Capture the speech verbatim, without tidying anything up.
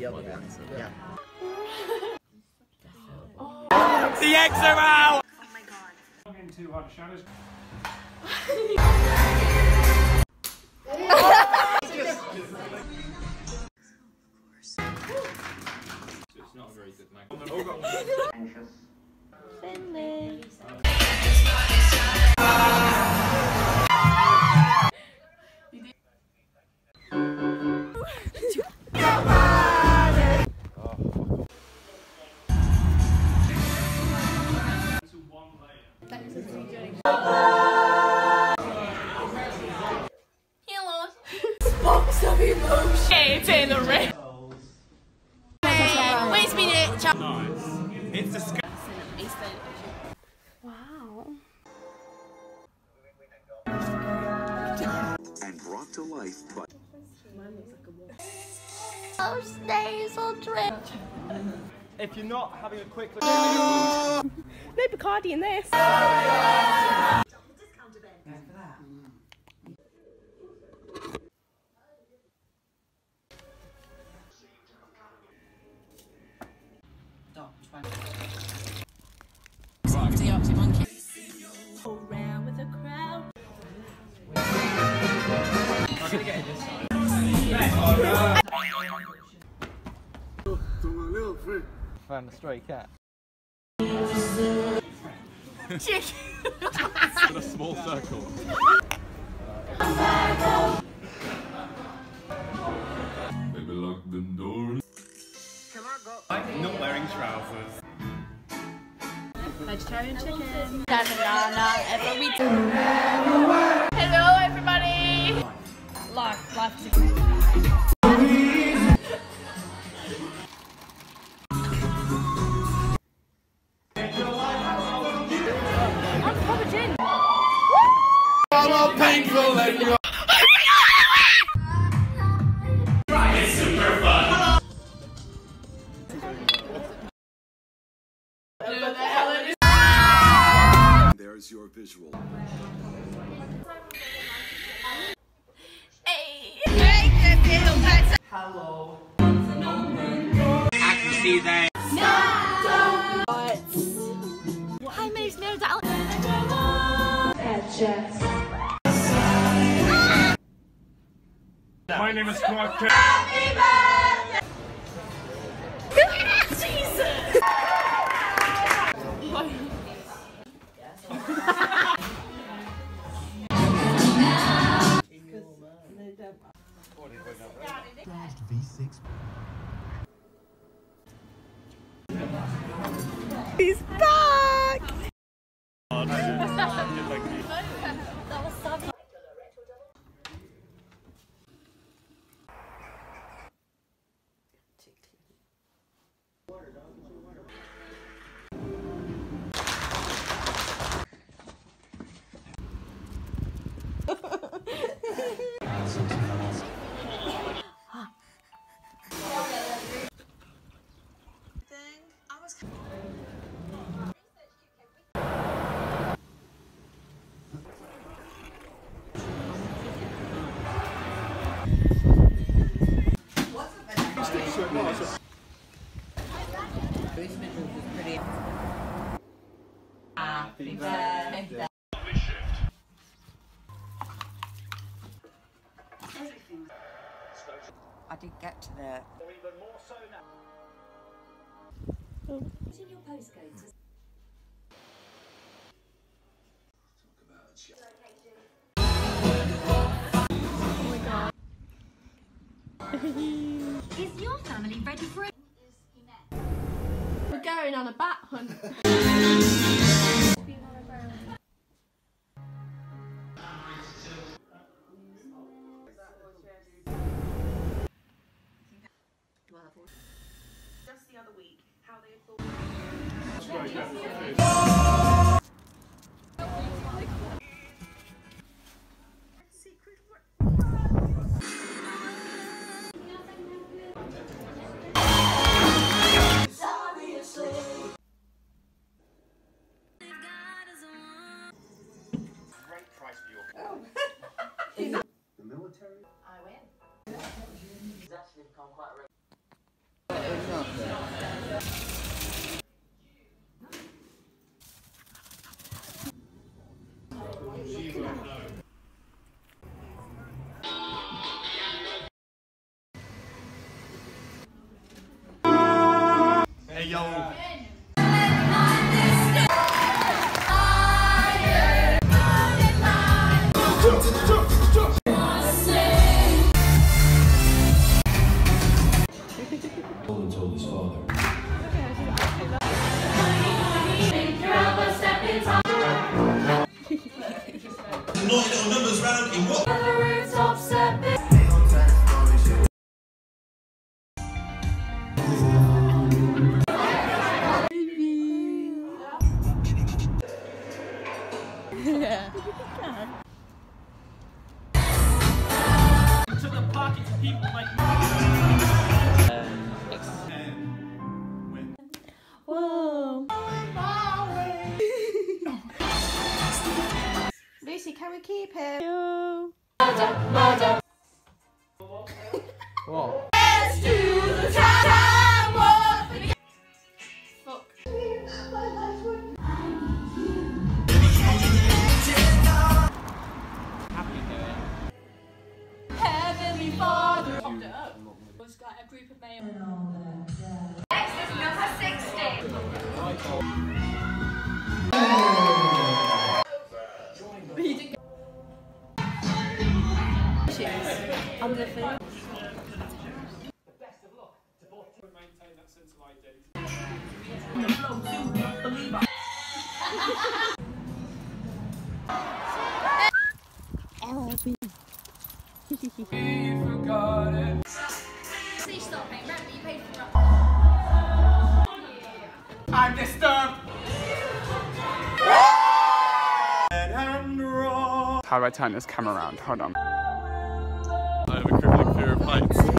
double answer. Yeah. The eggs are out! Oh my god. I'm getting too hard shadows. It's not a very good mic. Anxious. Finley. Box of emotion. It's in the ring. Wait a minute. Nice. It's disgusting. Wow. And brought to life by Those nasal drip. If you're not having a quick look. No Bacardi in this. Around with a crowd. I'm gonna get in this side. Found a stray cat. Chicken. In a small circle. Baby, lock the door. I'm not wearing trousers. Vegetarian chicken. Hello, everybody. Life, life is Painful and you It's super fun. There's your visual. Hello. I can see that. Hi, Miss No Doubt. My name is Clark Kent. Jesus. V six. He's back! That was savage. Happy birthday. I did get to the. What's in your postcode? Is your family ready for it? We're going on a bat hunt. Just the other week, how they thought. The military? I win. He's actually become quite a Hey yo. Nolan told his father. Naughty little numbers round in what? To the pockets of people like Whoa. Lucy, can we keep him? What? Let's do the time walk. Fuck. Heavenly Father. Popped it up. Was got a group of males. Next is number sixty. I'm the film. Maintain that sense of identity. Please stop paying rent, but you paid for it. I'm disturbed. How do I turn this camera around? Hold on. I have a crippling fear of heights.